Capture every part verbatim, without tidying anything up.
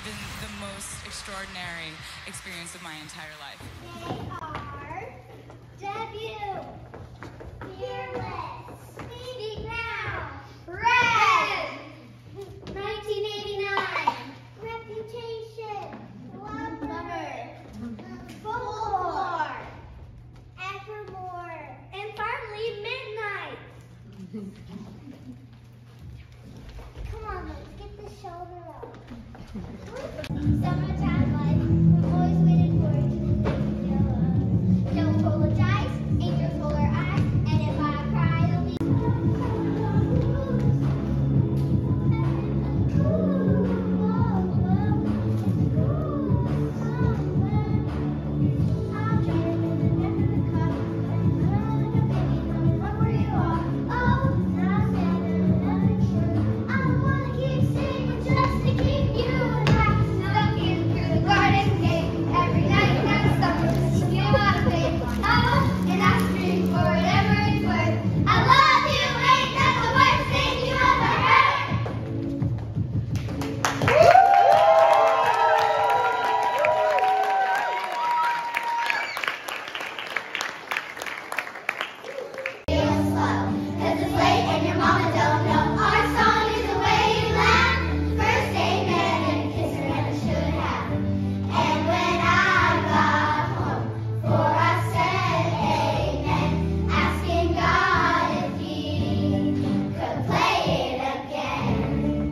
been the most extraordinary experience of my entire life. They are debut, fearless, speeding now, red, nineteen eighty-nine, reputation, lover, folklore, evermore, and finally midnight. Come on, let's get the shoulder up. Summertime life, we've always waited for it to yellow. Don't roll the dice, angels roll our eyes, and if I cry, it'll be. I'll try to remember the cup, what were you all? Oh, now I'm never sure. I wanna keep singing just to keep you alive. Stuck in through the garden gate. Every night and I'm stuck with you out of faith. Oh, and I scream for whatever it's worth. I love you, ain't that the worst thing you ever heard? Feel slow, 'cause it's late and your mama don't know. Our song is the way you laugh. First amen and a kiss her never should have. And when I got home, for I said amen, asking God if he could play it again.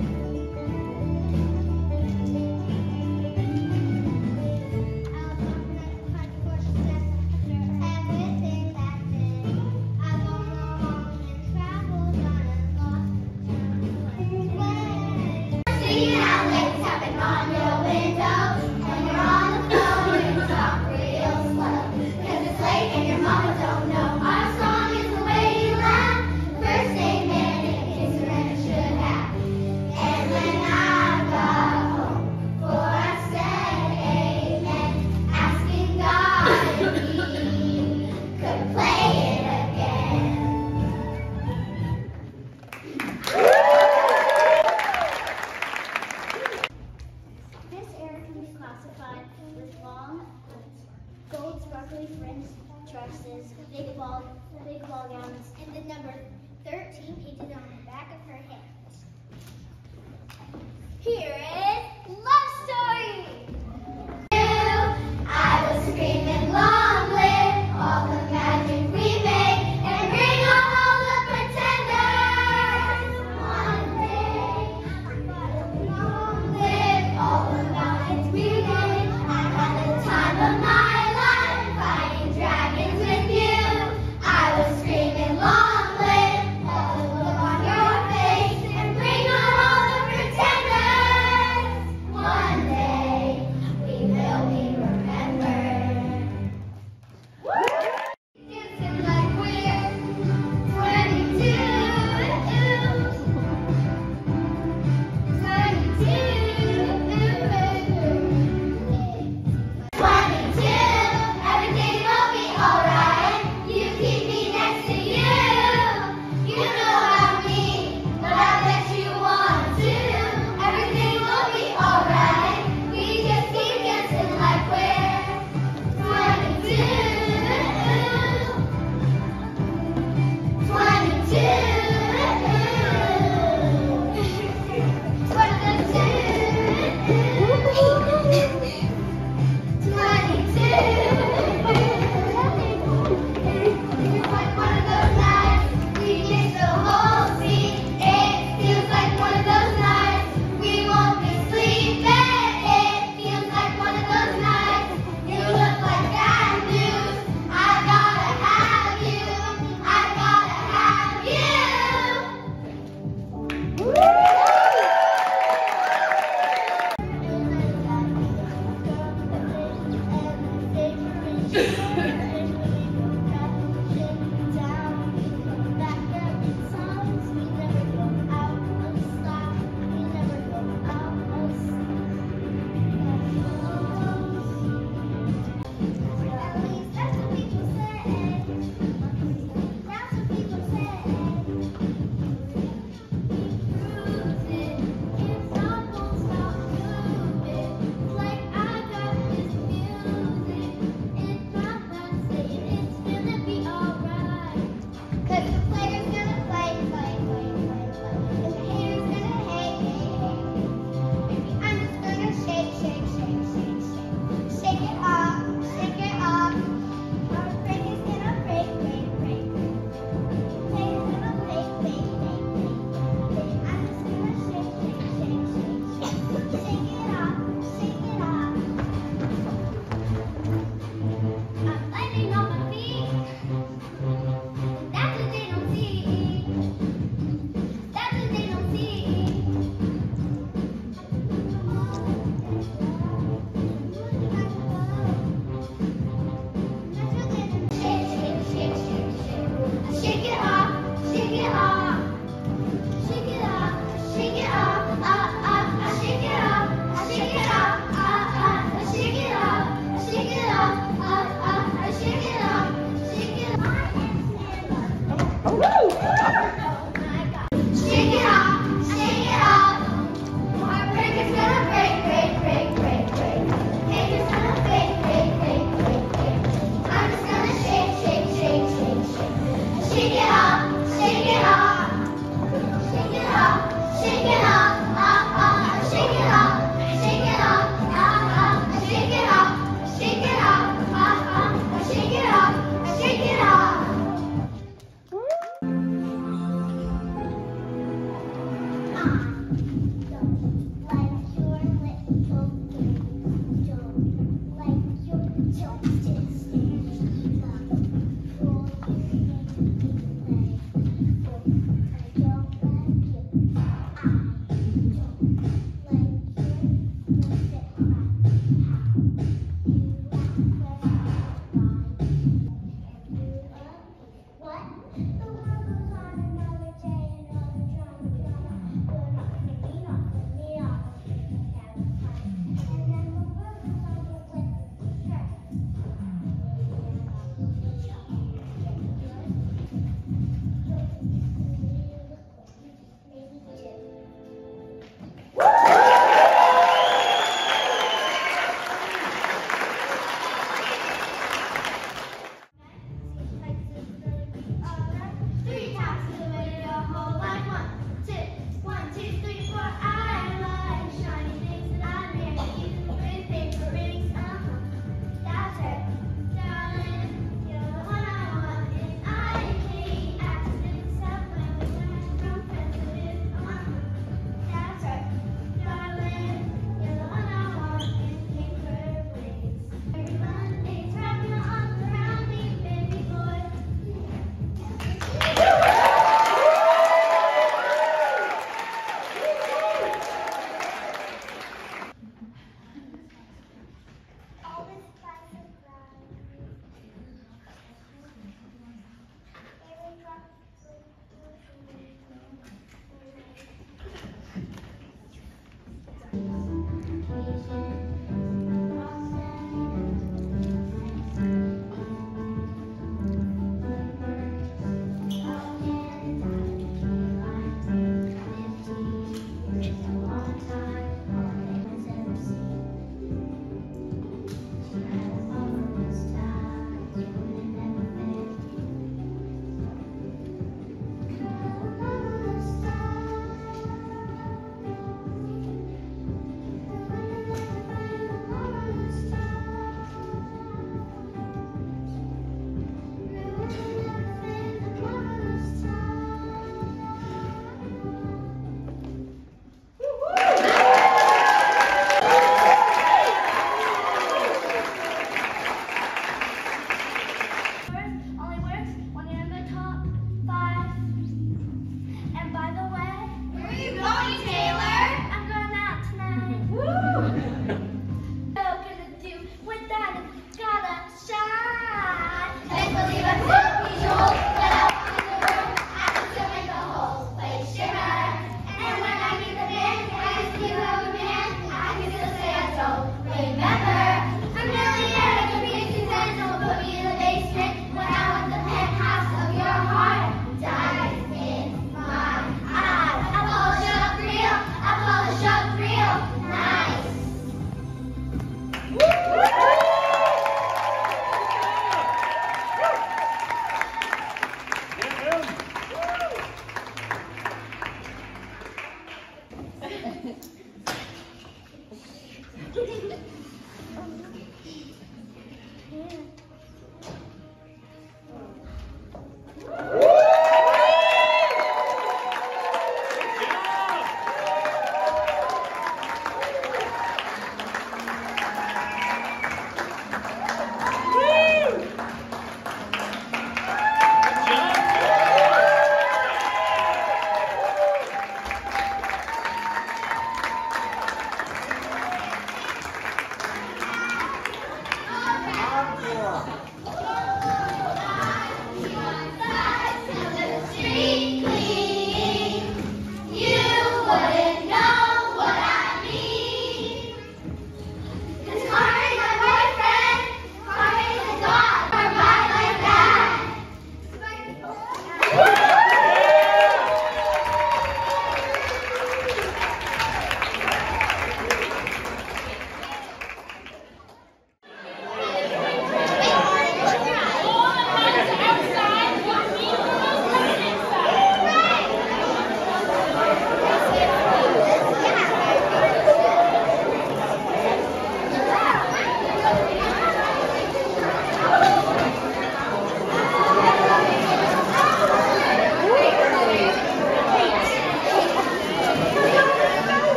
Everything back then, I don't know home and traveled on a lost way. Singing out late, tapping on your window. When you're on the phone, you talk real slow. 'Cause it's late and your mama don't know. Our song is the way you laugh. First amen and a kiss her and it should have. And when I got home, for I said amen, asking God if he could play it again. This era can be classified with long, gold sparkly fringe dresses, big ball, big ball gowns, and the number thirteen painted on the back of her hands. Here is Love Story. I was screaming, long live all the magic we made, and bring on all the pretenders. One day, long live all the mountains we made. I had the time of my life fighting dragons with you. I was screaming, long live all the look on your face, and bring on all the pretenders. shake it off, shake it off, shake it off, shake it off, ah ah, shake it off, shake it off, ah ah, shake it off, shake it off, ah ah, shake it off, shake it off. Like your little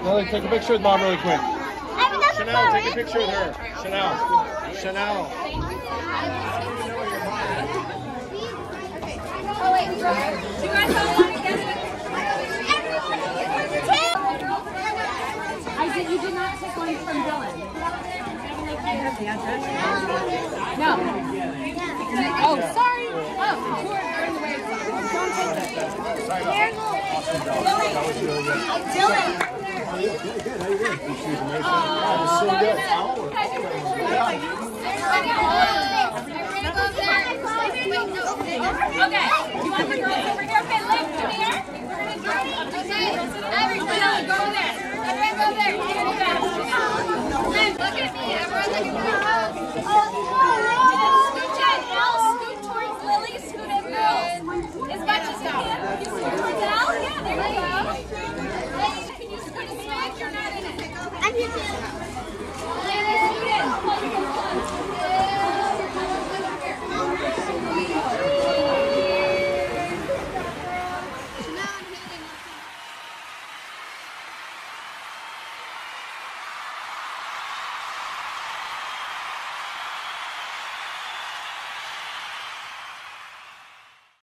Lily, take a picture with mom really quick. I have another Chanel, take a phone. picture with her. Chanel. Chanel. Oh, wait. You guys all want to get it? I did. You did not take one from Dylan. No. Oh, sorry. Oh, you're in the way. Don't take it. Dylan. Oh, so good. Okay, you want the girls over here? Okay, Liv, come here. Okay, everybody go there. Everyone go there. Liv, look at me. Everyone look at me.